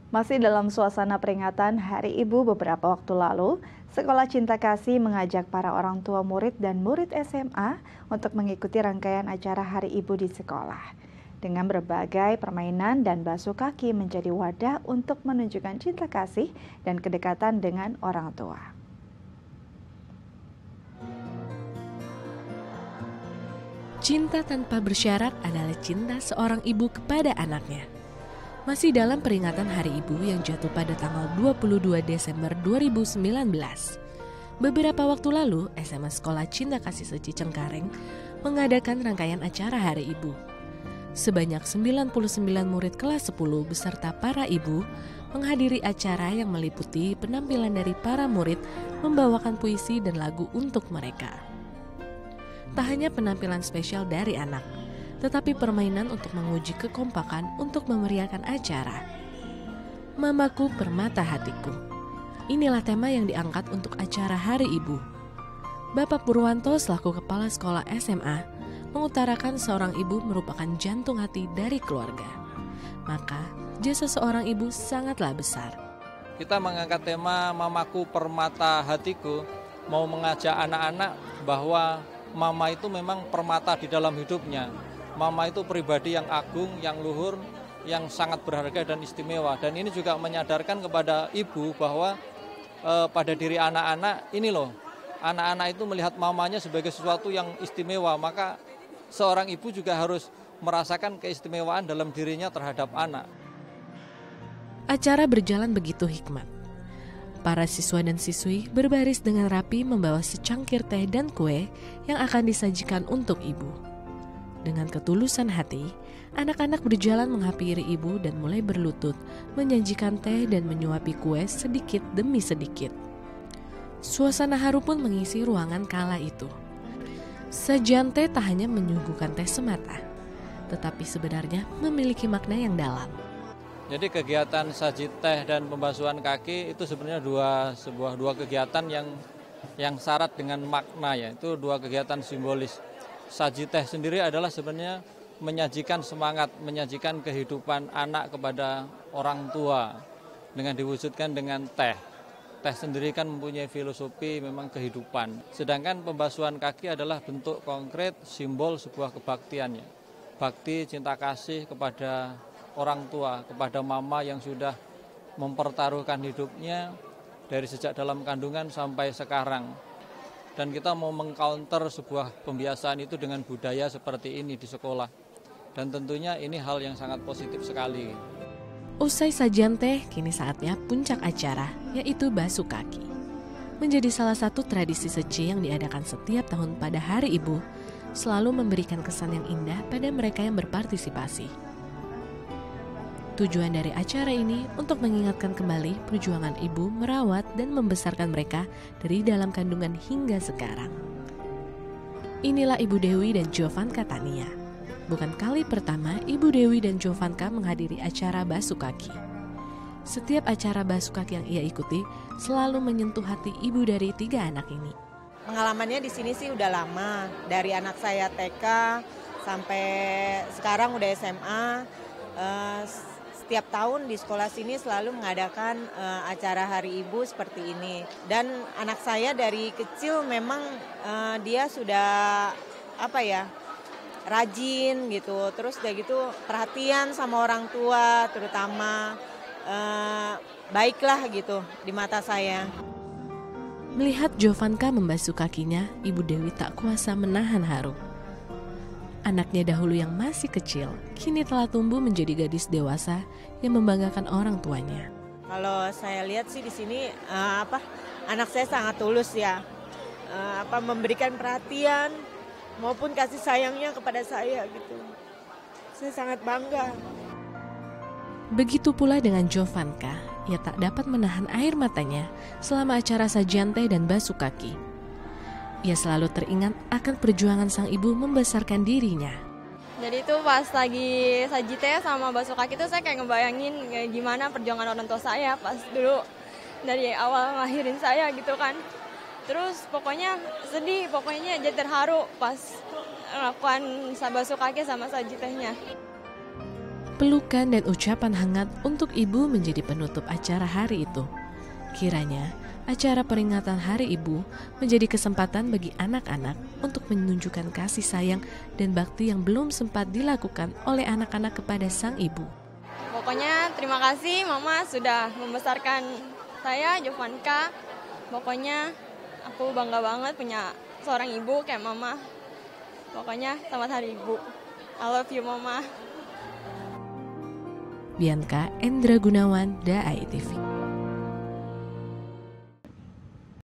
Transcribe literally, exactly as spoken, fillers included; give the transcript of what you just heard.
Masih dalam suasana peringatan Hari Ibu beberapa waktu lalu, Sekolah Cinta Kasih mengajak para orang tua murid dan murid S M A untuk mengikuti rangkaian acara Hari Ibu di sekolah. Dengan berbagai permainan dan basuh kaki menjadi wadah untuk menunjukkan cinta kasih dan kedekatan dengan orang tua. Cinta tanpa bersyarat adalah cinta seorang ibu kepada anaknya. Masih dalam peringatan Hari Ibu yang jatuh pada tanggal dua puluh dua Desember dua ribu sembilan belas. Beberapa waktu lalu, S M A Sekolah Cinta Kasih Seci Cengkareng mengadakan rangkaian acara Hari Ibu. Sebanyak sembilan puluh sembilan murid kelas sepuluh beserta para ibu menghadiri acara yang meliputi penampilan dari para murid membawakan puisi dan lagu untuk mereka. Tak hanya penampilan spesial dari anak, tetapi permainan untuk menguji kekompakan untuk memeriahkan acara. Mamaku Permata Hatiku. Inilah tema yang diangkat untuk acara Hari Ibu. Bapak Purwanto selaku Kepala Sekolah S M A mengutarakan seorang ibu merupakan jantung hati dari keluarga. Maka jasa seorang ibu sangatlah besar. Kita mengangkat tema Mamaku Permata Hatiku, mau mengajak anak-anak bahwa mama itu memang permata di dalam hidupnya. Mama itu pribadi yang agung, yang luhur, yang sangat berharga dan istimewa. Dan ini juga menyadarkan kepada ibu bahwa eh, pada diri anak-anak ini loh, anak-anak itu melihat mamanya sebagai sesuatu yang istimewa. Maka seorang ibu juga harus merasakan keistimewaan dalam dirinya terhadap anak. Acara berjalan begitu hikmat. Para siswa dan siswi berbaris dengan rapi membawa secangkir teh dan kue yang akan disajikan untuk ibu. Dengan ketulusan hati, anak-anak berjalan menghampiri ibu dan mulai berlutut, menyajikan teh dan menyuapi kue sedikit demi sedikit. Suasana haru pun mengisi ruangan kala itu. Sajian teh tak hanya menyuguhkan teh semata, tetapi sebenarnya memiliki makna yang dalam. Jadi kegiatan saji teh dan pembasuhan kaki itu sebenarnya dua sebuah dua kegiatan yang yang syarat dengan makna, ya. Itu dua kegiatan simbolis. Saji teh sendiri adalah sebenarnya menyajikan semangat, menyajikan kehidupan anak kepada orang tua dengan diwujudkan dengan teh. Teh sendiri kan mempunyai filosofi memang kehidupan. Sedangkan pembasuhan kaki adalah bentuk konkret simbol sebuah kebaktiannya. Bakti cinta kasih kepada orang tua, kepada mama yang sudah mempertaruhkan hidupnya dari sejak dalam kandungan sampai sekarang. Dan kita mau mengcounter sebuah pembiasaan itu dengan budaya seperti ini di sekolah. Dan tentunya ini hal yang sangat positif sekali. Usai sajian teh, kini saatnya puncak acara, yaitu basuh kaki. Menjadi salah satu tradisi Seci yang diadakan setiap tahun pada Hari Ibu, selalu memberikan kesan yang indah pada mereka yang berpartisipasi. Tujuan dari acara ini untuk mengingatkan kembali perjuangan ibu merawat dan membesarkan mereka dari dalam kandungan hingga sekarang. Inilah Ibu Dewi dan Jovanka Tania. Bukan kali pertama Ibu Dewi dan Jovanka menghadiri acara basuh kaki. Setiap acara basuh kaki yang ia ikuti selalu menyentuh hati ibu dari tiga anak ini. Pengalamannya di sini sih udah lama, dari anak saya T K sampai sekarang udah S M A. Uh, Setiap tahun di sekolah sini selalu mengadakan uh, acara Hari Ibu seperti ini. Dan anak saya dari kecil memang uh, dia sudah apa ya, rajin gitu. Terus udah gitu perhatian sama orang tua, terutama uh, baiklah gitu di mata saya. Melihat Jovanka membasuh kakinya, Ibu Dewi tak kuasa menahan haru. Anaknya dahulu yang masih kecil, kini telah tumbuh menjadi gadis dewasa yang membanggakan orang tuanya. Kalau saya lihat sih di sini uh, apa anak saya sangat tulus ya, uh, apa memberikan perhatian maupun kasih sayangnya kepada saya gitu. Saya sangat bangga. Begitu pula dengan Jovanka, ia tak dapat menahan air matanya selama acara sajian teh dan basuh kaki. Ia selalu teringat akan perjuangan sang ibu membesarkan dirinya. Jadi itu pas lagi saji teh sama basuh kaki itu saya kayak ngebayangin kayak gimana perjuangan orang tua saya pas dulu dari awal ngelahirin saya gitu kan. Terus pokoknya sedih, pokoknya jadi terharu pas melakukan basuh kaki sama saji tehnya. pelukan dan ucapan hangat untuk ibu menjadi penutup acara hari itu. Kiranya acara peringatan Hari Ibu menjadi kesempatan bagi anak-anak untuk menunjukkan kasih sayang dan bakti yang belum sempat dilakukan oleh anak-anak kepada sang ibu. Pokoknya terima kasih Mama sudah membesarkan saya, Jovanka. Pokoknya aku bangga banget punya seorang ibu kayak Mama. Pokoknya selamat Hari Ibu. I love you Mama. Bianca Endra Gunawan, D A I T V.